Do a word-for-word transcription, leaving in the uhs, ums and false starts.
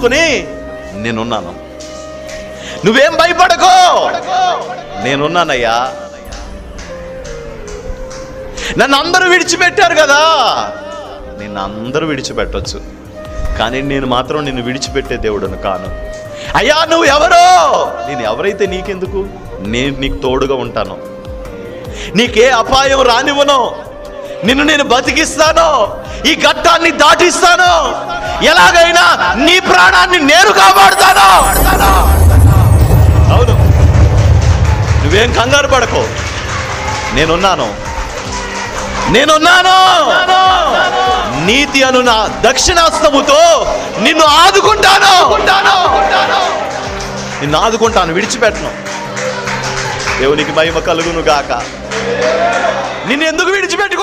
చూసుకుని నేనున్నాను. నువ్వేం భయపడకో, నేనున్నానయ్యా. నన్ను అందరూ విడిచిపెట్టారు కదా, నిన్ను అందరూ విడిచిపెట్టొచ్చు, కానీ నేను మాత్రం నిన్ను విడిచిపెట్టే దేవుడును కాను. అయ్యా నువ్వు ఎవరో, నేను ఎవరైతే నీకెందుకు, నేను నీకు తోడుగా ఉంటాను, నీకే అపాయం రానివ్వను, నిన్ను నేను బతికిస్తాను, ఈ ఘట్టాన్ని దాటిస్తాను, ఎలాగైనా నీ ప్రాణాన్ని నేను కాపాడుతాను. అవును, నువ్వేం కంగారు పడకో, నేనున్నాను, నేనున్నాను. నీతి అను నా దక్షిణాస్తముతో నిన్ను ఆదుకుంటాను, నిన్ను ఆదుకుంటాను, విడిచిపెట్టను. దేవునికి మహిమ కలుగును గాక. నిన్ను ఎందుకు విడిచిపెట్టుకో